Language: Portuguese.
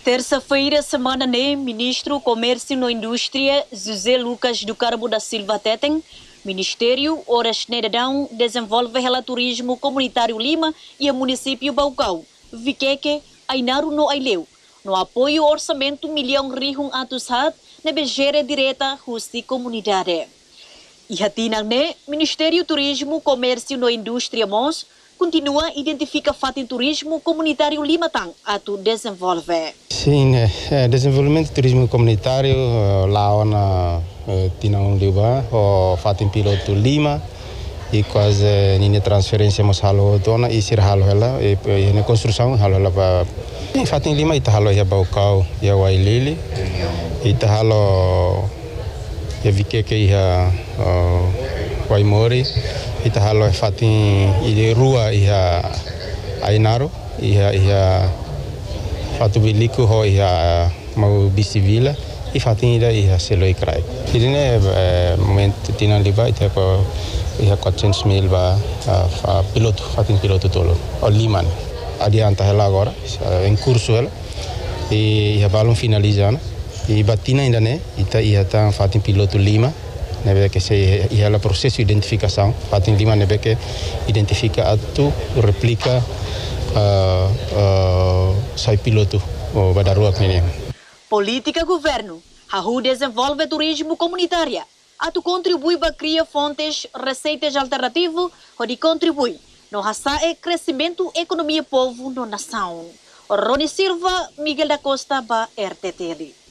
Terça-feira, semana Ministro Comércio e Indústria, José Lucas do Carmo da Silva Teteng, Ministério Horas Nedadão desenvolve relatorismo comunitário Lima e o município Baucau, Viqueque, Ainaru no Aileu, no apoio ao orçamento milhão rihung atushat na begera direta justi comunidade. E hatinang Ministério Turismo, Comércio e Indústria Mons continua a identificar fato turismo comunitário Lima Tang atu desenvolve. Sim, desenvolvimento do turismo comunitário lá na Tinang Liba, o fato piloto Lima e quase nini transferência mas halo dona e ser halo ela e na construção halo ela para fato Lima ita halo ya Baucau ya Wailili ita halo ya Viqueque ya Waimori ita halo fato e rua ya Ainaru ia fato bilico ho ia mau bisivila e fatinda ia seloi crai ini momento Tinang Liba ita ko ia 400.000 ba piloto fatin piloto tolo o Liman adianta ela agora em curso ela e ia balão finalizando e batina ainda né ita ia tá fatin piloto Lima nebe que se ia la processo de identificação fatin Lima nebe que identifica atu replica sai piloto o badarua menino. Política governo, Rahu desenvolve turismo comunitário, atu contribui para criar fontes, receitas alternativas, onde contribui no raçae crescimento economia povo no nação. Rony Silva, Miguel da Costa, ba RTTV.